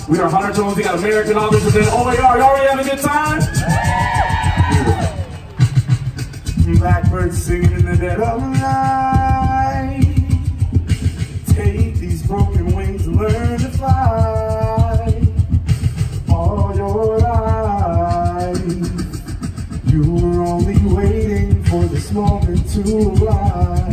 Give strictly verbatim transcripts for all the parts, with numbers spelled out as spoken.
We are Huntertones. We got American authors and then O A R. Y'all ready to have a good time? Blackbird singing in the dead of night. Take these broken wings and learn to fly. All your life, you were only waiting for this moment to arrive.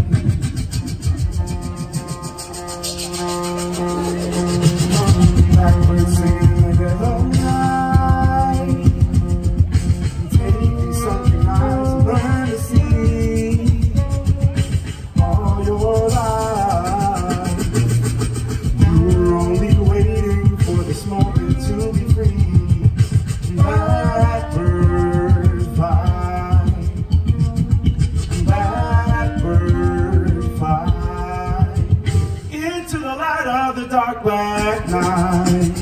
Blackbird singing in the dead of night. Take these sunken eyes and learn to see. All your life, you were only waiting for this moment to be free. Blackbird fly, Blackbird fly into the light of the dark black night.